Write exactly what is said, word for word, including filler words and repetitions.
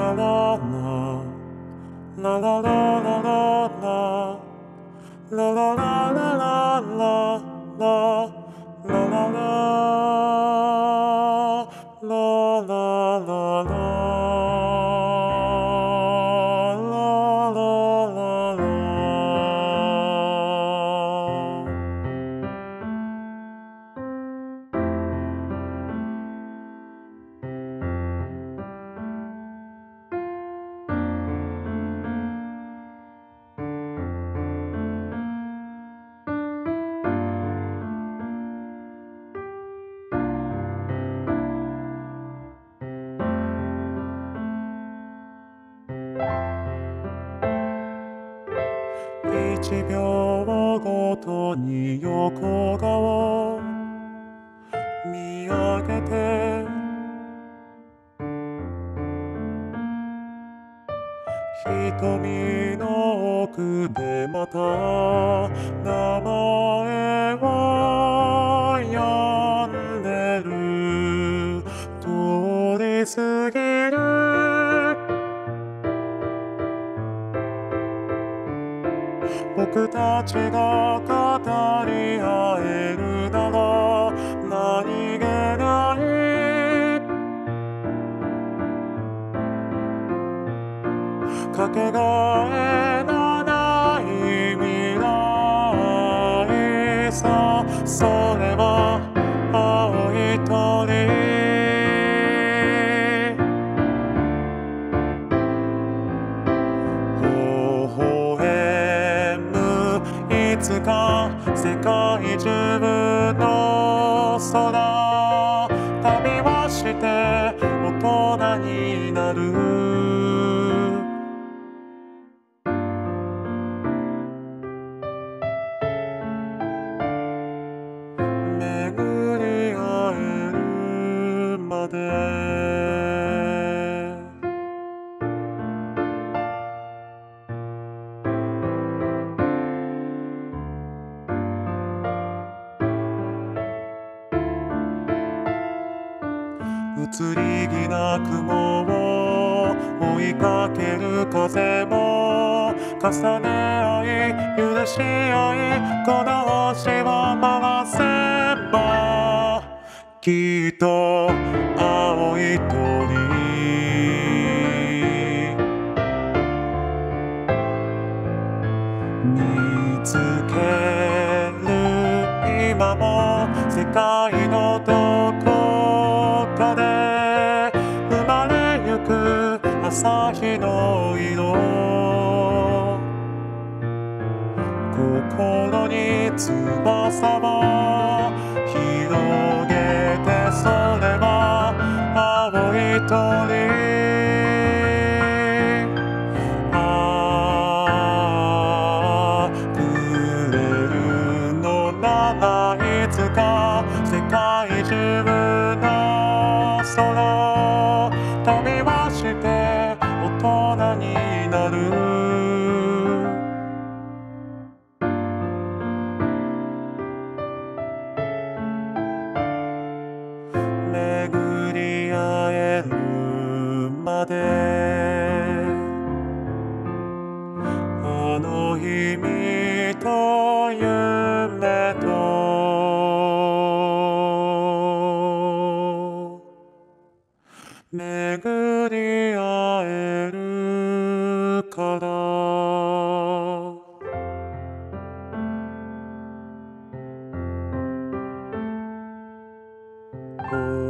一秒ごとに横顔見上げて瞳の奥でまた名前を呼んでる通り過ぎる僕たちが語り合えるなら何気ないかけがえのない未来さそれは青い鳥微笑むいつか世界中の空旅はして大人になる巡り合えるまで移り気な雲を追いかける風も重ね合い許し合いこの星を回せばきっと青い鳥見つける今も世界のどこかで生まれゆく朝日の色心に翼を広げてそれは青い鳥いつか世界中の空旅はして大人になる巡り合えるまであの日見と夢と巡り合えるから